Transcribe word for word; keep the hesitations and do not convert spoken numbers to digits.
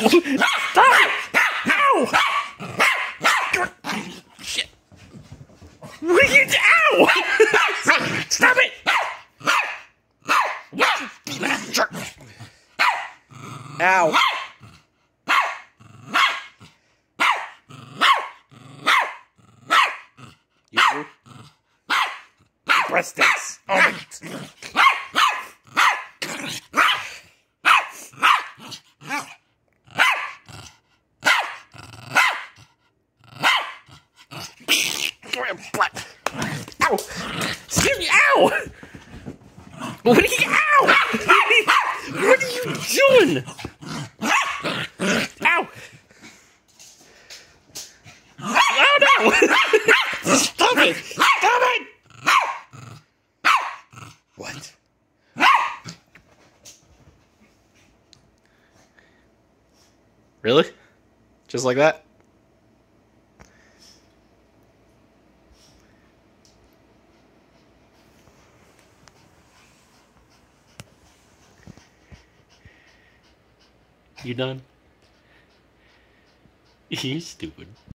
Stop it! Ow! Shit. What are you doing? Ow! Stop it! Ow. You breast sticks. Oh. Ow! Excuse me, ow! What are you, ow! What are you doing? Ow! Oh no! Stop it! Stop it! What? Really? Just like that? You done? You stupid.